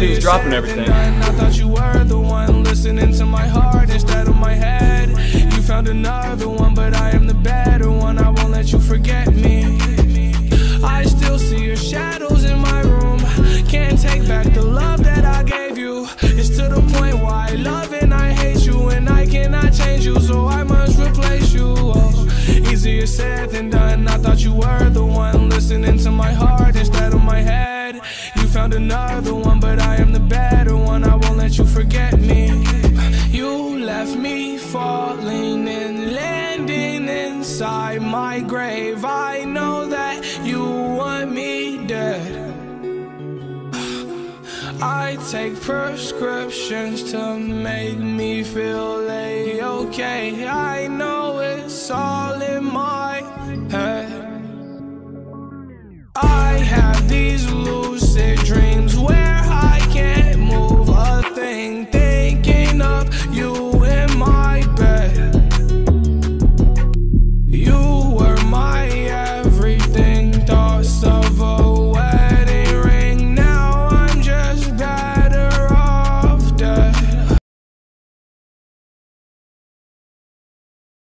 thought he was dropping everything. I thought you were the one listening to my heart instead of my head. You found another one, but I am the better one. I won't let you forget me. I still see your shadows in my room. Can't take back the love that I gave you. It's to the point why I love and I hate you, and I cannot change you, so I must replace you. Oh, easier said than done. I thought you were the one listening to my heart instead of my head. You found another one, but I am the better one. I won't let you forget me. You left me falling and landing inside my grave. I know that you want me dead. I take prescriptions to make me feel okay. I know